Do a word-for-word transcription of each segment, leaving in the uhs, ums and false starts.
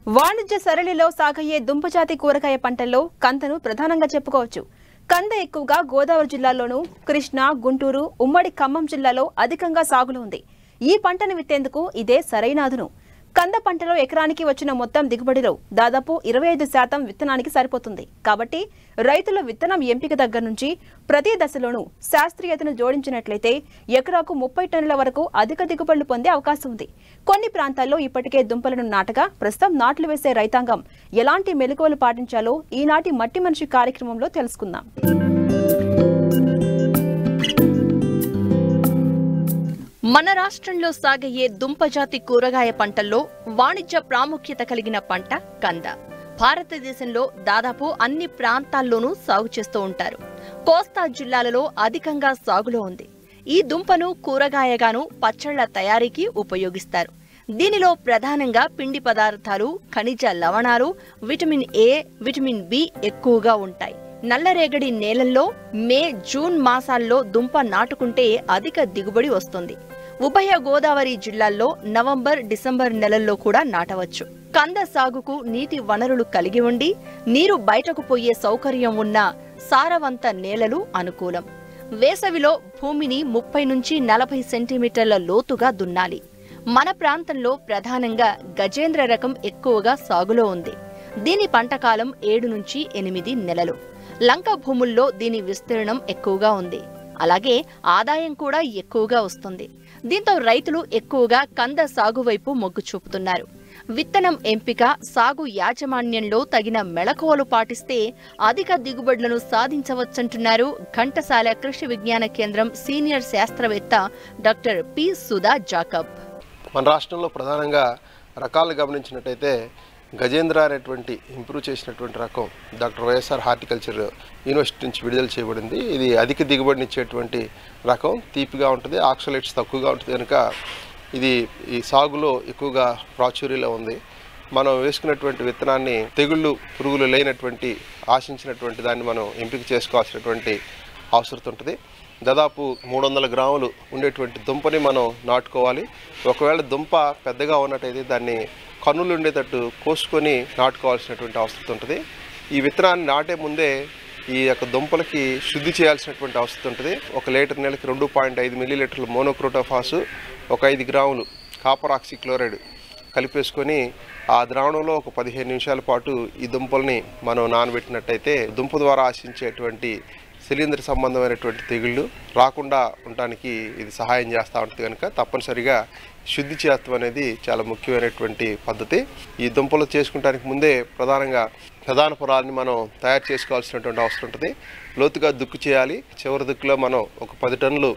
వాణిజ్య సరళిలో సాగయ్యే దుంపజాతి కూరగాయ పంటల్లో కందను ప్రధానంగా చెప్పుకోవచ్చు. కంద ఎక్కువగా గోదావరి జిల్లాలోనూ, కృష్ణా, గుంటూరు, ఉమ్మడి ఖమ్మం జిల్లాలో అధికంగా సాగులో ఉంది. ఈ పంటను విత్తేందుకు ఇదే సరైన అదును. కంద పంటలో ఎకరానికి వచ్చిన మొత్తం దిగుబడిలో దాదాపు ఇరవై ఐదు శాతం విత్తనానికి సరిపోతుంది. కాబట్టి రైతుల విత్తనం ఎంపిక దగ్గర నుంచి ప్రతి దశలోనూ శాస్త్రీయతను జోడించినట్లయితే ఎకరాకు ముప్పై టన్నుల వరకు అధిక దిగుబడులు పొందే అవకాశం ఉంది. కొన్ని ప్రాంతాల్లో ఇప్పటికే దుంపలను నాటగా ప్రస్తుతం నాట్లు వేసే రైతాంగం ఎలాంటి మెలకువలు పాటించాలో ఈనాటి మట్టి మనిషి కార్యక్రమంలో తెలుసుకుందాం. మన రాష్ట్రంలో సాగయ్యే దుంపజాతి కూరగాయ పంటల్లో వాణిజ్య ప్రాముఖ్యత కలిగిన పంట కంద. భారతదేశంలో దాదాపు అన్ని ప్రాంతాల్లోనూ సాగు చేస్తూ ఉంటారు. కోస్తా జిల్లాలలో అధికంగా సాగులో ఉంది. ఈ దుంపను కూరగాయగాను పచ్చళ్ల తయారీకి ఉపయోగిస్తారు. దీనిలో ప్రధానంగా పిండి పదార్థాలు, ఖనిజ లవణాలు, విటమిన్ ఏ, విటమిన్ బి ఎక్కువగా ఉంటాయి. నల్లరేగడి నేలల్లో మే, జూన్ మాసాల్లో దుంప నాటుకుంటే అధిక దిగుబడి వస్తుంది. ఉభయ గోదావరి జిల్లాల్లో నవంబర్, డిసెంబర్ నెలల్లో కూడా నాటవచ్చు. కంద సాగుకు నీటి వనరులు కలిగి ఉండి నీరు బయటకు పోయే సౌకర్యం ఉన్న సారవంత నేలలు అనుకూలం. వేసవిలో భూమిని ముప్పై నుంచి నలభై సెంటీమీటర్ల లోతుగా దున్నాలి. మన ప్రాంతంలో ప్రధానంగా గజేంద్ర రకం ఎక్కువగా సాగులో ఉంది. దీని పంటకాలం ఏడు నుంచి ఎనిమిది నెలలు. లంక భూముల్లో దీని విస్తీర్ణం ఎక్కువగా ఉంది. అలాగే ఆదాయం కూడా ఎక్కువగా వస్తుంది. దీంతో రైతులు ఎక్కువగా కంద సాగు వైపు మొగ్గు చూపుతున్నారు. విత్తనం ఎంపిక, సాగు యాజమాన్యంలో తగిన మెళకువలు పాటిస్తే అధిక దిగుబడులను సాధించవచ్చంటున్నారు ఘంటసాల కృషి విజ్ఞాన కేంద్రం సీనియర్ శాస్త్రవేత్త డాక్టర్ పి సుధా జాకబ్. మన రాష్ట్రంలో ప్రధానంగా రకాలు గమనించినట్టయితే గజేంద్ర అనేటువంటి ఇంప్రూవ్ చేసినటువంటి రకం డాక్టర్ వైఎస్ఆర్ హార్టికల్చర్ యూనివర్సిటీ నుంచి విడుదల చేయబడింది. ఇది అధిక దిగుబడినిచ్చేటువంటి రకం, తీపిగా ఉంటుంది, ఆక్సలేట్స్ తక్కువగా ఉంటుంది కనుక ఇది ఈ సాగులో ఎక్కువగా ప్రాచుర్యంలో ఉంది. మనం వేసుకున్నటువంటి విత్తనాన్ని తెగుళ్ళు, పురుగులు లేనటువంటి ఆశించినటువంటి దాన్ని మనం ఎంపిక చేసుకోవాల్సినటువంటి అవసరం ఉంటుంది. దాదాపు మూడు వందల గ్రాములు ఉండేటువంటి దుంపని మనం నాటుకోవాలి. ఒకవేళ దుంప పెద్దగా ఉన్నట్టయితే దాన్ని కన్నులు ఉండేటట్టు కోసుకొని నాటుకోవాల్సినటువంటి అవసరం ఉంటుంది. ఈ విత్తనాన్ని నాటే ముందే ఈ యొక్క దుంపలకి శుద్ధి చేయాల్సినటువంటి అవసరం ఉంటుంది. ఒక లీటర్ నెలకి రెండు పాయింట్ ఐదు మిల్లీ లీటర్లు మోనోక్రోటోఫాసు, ఒక ఐదు గ్రాములు కాపర్ ఆక్సిక్లోరైడ్ కలిపేసుకొని ఆ ద్రావణంలో ఒక పదిహేను నిమిషాల పాటు ఈ దుంపల్ని మనం నానబెట్టినట్టయితే దుంప ద్వారా ఆశించేటువంటి శిలీంద్ర సంబంధమైనటువంటి తెగుళ్ళు రాకుండా ఉండటానికి ఇది సహాయం చేస్తూ ఉంటుంది. కనుక తప్పనిసరిగా శుద్ధి చేయడం అనేది చాలా ముఖ్యమైనటువంటి పద్ధతి. ఈ దుంపలు చేసుకుంటానికి ముందే ప్రధానంగా ప్రధాన పొలాన్ని మనం తయారు చేసుకోవాల్సినటువంటి అవసరం ఉంటుంది. లోతుగా దుక్కు చేయాలి. చివరి దుక్కులో మనం ఒక పది టన్నులు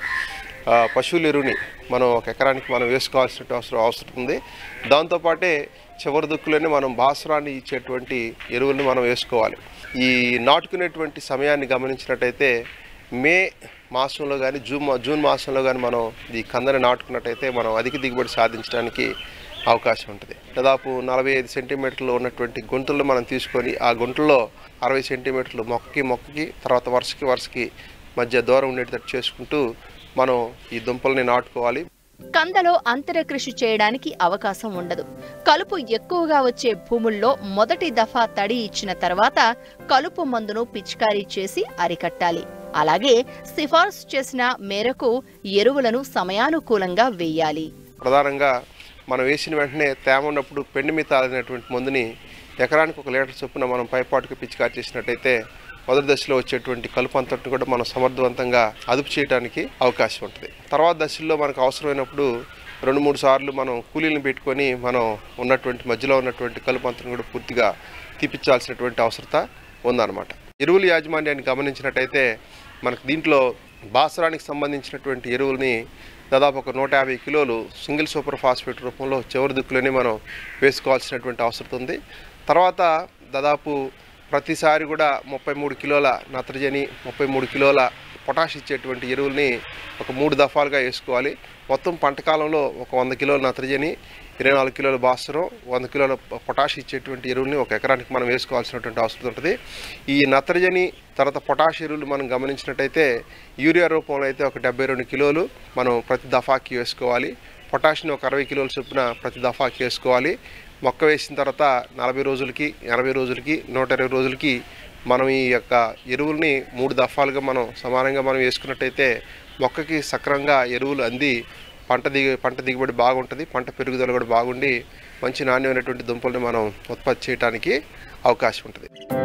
పశువుల ఎరువుని మనం ఒక ఎకరానికి మనం వేసుకోవాల్సిన అవసరం అవసరం ఉంది. దాంతోపాటే చివరి దుక్కులోనే మనం భాస్వరాన్ని ఇచ్చేటువంటి ఎరువుల్ని మనం వేసుకోవాలి. ఈ నాటుకునేటువంటి సమయాన్ని గమనించినట్టయితే మే మాసంలో కానీ జూన్ జూన్ మాసంలో కానీ మనం ఈ కందని నాటుకున్నట్టయితే మనం అధిక దిగుబడి సాధించడానికి అవకాశం ఉంటుంది. దాదాపు నలభై ఐదు సెంటీమీటర్లు ఉన్నటువంటి గుంటలు మనం తీసుకొని ఆ గుంటల్లో అరవై సెంటీమీటర్లు మొక్కకి మొక్కకి తర్వాత వరుసకి వరుసకి మధ్య దూరం ఉండేటట్టు చేసుకుంటూ మనం ఈ దుంపల్ని నాటుకోవాలి. కందలో అంతర కృషి చేయడానికి అవకాశం ఉండదు. కలుపు ఎక్కువగా వచ్చే భూముల్లో మొదటి దఫా తడి ఇచ్చిన తర్వాత కలుపు మందును పిచికారీ చేసి అరికట్టాలి. అలాగే సిఫార్సు చేసిన మేరకు ఎరువులను సమయానుకూలంగా వేయాలి. ప్రధానంగా మనం వేసిన వెంటనే తేమ ఉన్నప్పుడు పెండి మీద తాలినటువంటి మందుని ఎకరానికి ఒక లీటర్ చొప్పున మనం పైపాటుకు పిచికారీ చేసినట్టయితే మొదటి దశలో వచ్చేటువంటి కలుపు అంతటిని కూడా మనం సమర్థవంతంగా అదుపు చేయడానికి అవకాశం ఉంటుంది. తర్వాత దశల్లో మనకు అవసరమైనప్పుడు రెండు మూడు సార్లు మనం కూలీలను పెట్టుకొని మనం ఉన్నటువంటి మధ్యలో ఉన్నటువంటి కలుపు అంతటిని కూడా పూర్తిగా తీపిచ్చాల్సినటువంటి అవసరత ఉందన్నమాట. ఎరువుల యాజమాన్యాన్ని గమనించినట్టయితే మనకు దీంట్లో భాస్వరానికి సంబంధించినటువంటి ఎరువుల్ని దాదాపు ఒక నూట యాభై కిలోలు సింగిల్ సూపర్ ఫాస్ఫేట్ రూపంలో చివరి దిక్కులోనే మనం వేసుకోవాల్సినటువంటి అవసరం ఉంది. తర్వాత దాదాపు ప్రతిసారి కూడా ముప్పై మూడు కిలోల నత్రజని, ముప్పై మూడు కిలోల పొటాష్ ఇచ్చేటువంటి ఎరువుల్ని ఒక మూడు దఫాలుగా వేసుకోవాలి. మొత్తం పంటకాలంలో ఒక వంద కిలోల నత్రజని, ఇరవై నాలుగు కిలోల భాస్వరం, వంద కిలోల పొటాష్ ఇచ్చేటువంటి ఎరువుల్ని ఒక ఎకరానికి మనం వేసుకోవాల్సినటువంటి అవసరం ఉంటుంది. ఈ నత్రజని తర్వాత పొటాష్ ఎరువులు మనం గమనించినట్టయితే యూరియా రూపంలో అయితే ఒక డెబ్బై రెండు కిలోలు మనం ప్రతి దఫాకి వేసుకోవాలి. పొటాషియం ఒక అరవై కిలోల చొప్పున ప్రతి దఫాకి వేసుకోవాలి. మొక్క వేసిన తర్వాత నలభై రోజులకి ఎనభై రోజులకి నూట ఇరవై రోజులకి మనం ఈ యొక్క ఎరువుల్ని మూడు దఫాలుగా మనం సమానంగా మనం వేసుకున్నట్టయితే మొక్కకి సక్రమంగా ఎరువులు అంది పంట దిగు పంట దిగుబడి బాగుంటుంది, పంట పెరుగుదల కూడా బాగుండి మంచి నాణ్యమైనటువంటి దుంపల్ని మనం ఉత్పత్తి చేయడానికి అవకాశం ఉంటుంది.